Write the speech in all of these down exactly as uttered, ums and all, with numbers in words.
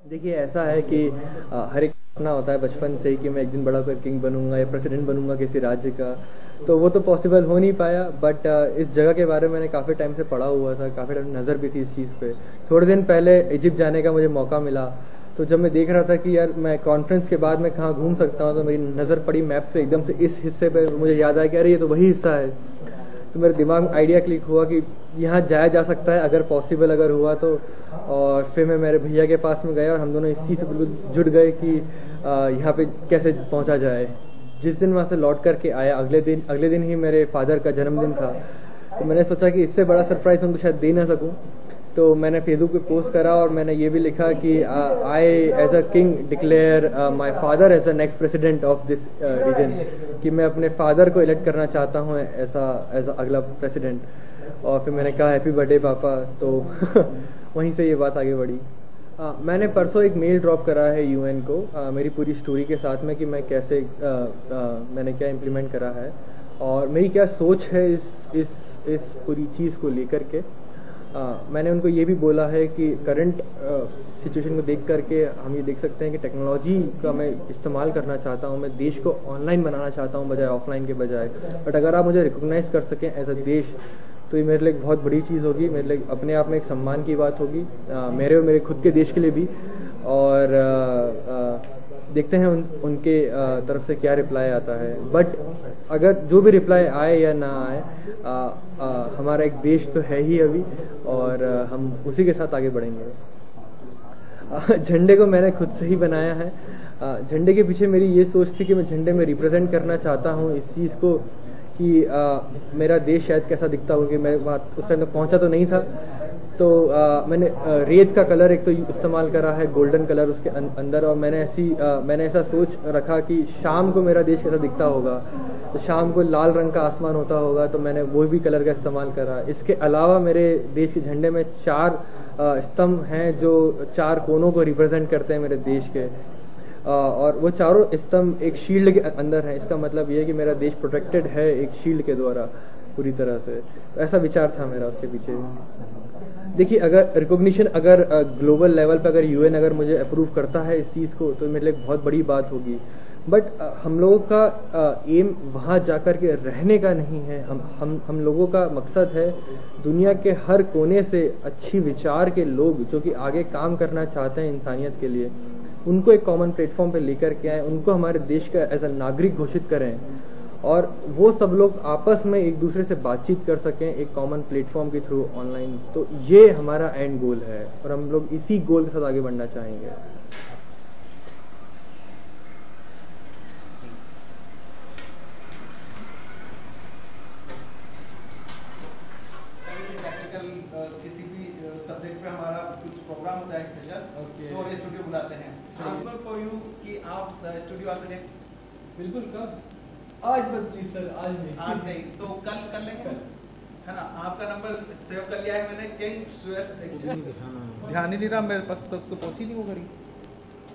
देखिए ऐसा है कि अ, हर एक सपना होता है बचपन से ही कि मैं एक दिन बड़ा होकर किंग बनूंगा या प्रेसिडेंट बनूंगा किसी राज्य का। तो वो तो पॉसिबल हो नहीं पाया, बट इस जगह के बारे में मैंने काफ़ी टाइम से पढ़ा हुआ था, काफ़ी टाइम नज़र भी थी इस चीज़ पे। थोड़े दिन पहले इजिप्ट जाने का मुझे मौका मिला, तो जब मैं देख रहा था कि यार मैं कॉन्फ्रेंस के बाद मैं कहाँ घूम सकता हूँ, तो मेरी नज़र पड़ी मैप्स पे एकदम से इस हिस्से पे, मुझे याद आया कि अरे ये तो वही हिस्सा है। तो मेरे दिमाग में आइडिया क्लिक हुआ कि यहाँ जाया जा सकता है अगर पॉसिबल अगर हुआ तो। और फिर मैं मेरे भैया के पास में गया और हम दोनों इस चीज़ से बिल्कुल जुड़ गए कि आ, यहाँ पे कैसे पहुँचा जाए। जिस दिन वहाँ से लौट करके आया, अगले दिन अगले दिन ही मेरे फादर का जन्मदिन था। तो मैंने सोचा कि इससे बड़ा सरप्राइज़ उनको शायद दे ना सकूँ, तो मैंने फेसबुक पे पोस्ट करा और मैंने ये भी लिखा कि I as a king declare my father as the next president of this region, कि मैं अपने फादर को इलेक्ट करना चाहता हूँ ऐसा एज अगला प्रेसिडेंट। और फिर मैंने कहा हैप्पी बर्थडे पापा, तो वहीं से ये बात आगे बढ़ी। आ, मैंने परसों एक मेल ड्रॉप करा है यूएन को आ, मेरी पूरी स्टोरी के साथ में कि मैं कैसे आ, आ, मैंने क्या इम्प्लीमेंट करा है और मेरी क्या सोच है इस इस इस पूरी चीज़ को लेकर के। आ, मैंने उनको ये भी बोला है कि करंट सिचुएशन को देख करके हम ये देख सकते हैं कि टेक्नोलॉजी का मैं इस्तेमाल करना चाहता हूँ, मैं देश को ऑनलाइन बनाना चाहता हूँ बजाय ऑफलाइन के बजाय। बट अगर आप मुझे रिकॉग्नाइज कर सकें एज अ देश, तो ये मेरे लिए एक बहुत बड़ी चीज़ होगी, मेरे लिए अपने आप में एक सम्मान की बात होगी, आ, मेरे और मेरे खुद के देश के लिए भी। और आ, आ, देखते हैं उन, उनके आ, तरफ से क्या रिप्लाई आता है। बट अगर जो भी रिप्लाई आए या ना आए, आ, आ, हमारा एक देश तो है ही अभी, और आ, हम उसी के साथ आगे बढ़ेंगे। झंडे को मैंने खुद से ही बनाया है। झंडे के पीछे मेरी ये सोच थी कि मैं झंडे में रिप्रेजेंट करना चाहता हूँ इस चीज़ को कि आ, मेरा देश शायद कैसा दिखता हो, कि मैं वहाँ उस टाइम तक पहुँचा तो नहीं था। तो आ, मैंने आ, रेत का कलर एक तो इस्तेमाल करा है, गोल्डन कलर उसके अं, अंदर। और मैंने ऐसी आ, मैंने ऐसा सोच रखा कि शाम को मेरा देश कैसा दिखता होगा, तो शाम को लाल रंग का आसमान होता होगा, तो मैंने वो भी कलर का इस्तेमाल करा। इसके अलावा मेरे देश के झंडे में चार स्तंभ हैं जो चार कोनों को रिप्रेजेंट करते हैं मेरे देश के। और वो चारों स्तंभ एक शील्ड के अंदर है। इसका मतलब ये है कि मेरा देश प्रोटेक्टेड है एक शील्ड के द्वारा पूरी तरह से। तो ऐसा विचार था मेरा उसके पीछे। देखिए अगर रिकॉग्निशन अगर ग्लोबल लेवल पे अगर यूएन अगर मुझे अप्रूव करता है इस चीज़ को, तो मेरे लिए बहुत बड़ी बात होगी। बट हम लोगों का एम वहाँ जाकर के रहने का नहीं है। हम हम हम लोगों का मकसद है दुनिया के हर कोने से अच्छी विचार के लोग जो कि आगे काम करना चाहते हैं इंसानियत के लिए, उनको एक कॉमन प्लेटफॉर्म पे लेकर के आए, उनको हमारे देश का एज अ नागरिक घोषित करें और वो सब लोग आपस में एक दूसरे से बातचीत कर सकें एक कॉमन प्लेटफॉर्म के थ्रू ऑनलाइन। तो ये हमारा एंड गोल है और हम लोग इसी गोल के साथ आगे बढ़ना चाहेंगे। किसी भी सब्जेक्ट पे हमारा कुछ प्रोग्राम होता है स्पेशल, तो स्टूडियो बुलाते हैं। पॉसिबल फॉर यू कि आप स्टूडियो आ सकें? बिल्कुल। कब? आज बस प्लीज सर, आज नहीं। आज नहीं तो कल कर लेंगे, है ना? आपका नंबर सेव कर लिया है मैंने, किंग स्वेस। ध्यान ही नहीं रहा मेरे पास, तक तो पहुंची नहीं वो घड़ी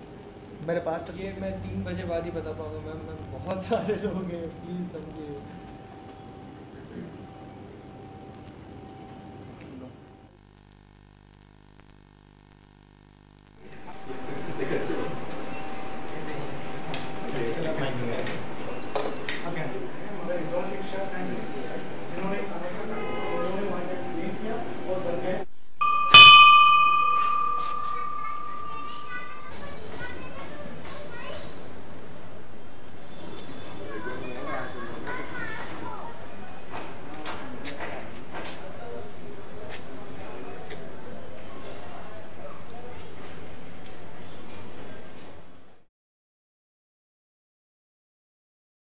मेरे पास। ये मैं तीन बजे बाद ही बता पाऊंगा मैम, मैम बहुत सारे लोग हैं, प्लीज समझिए।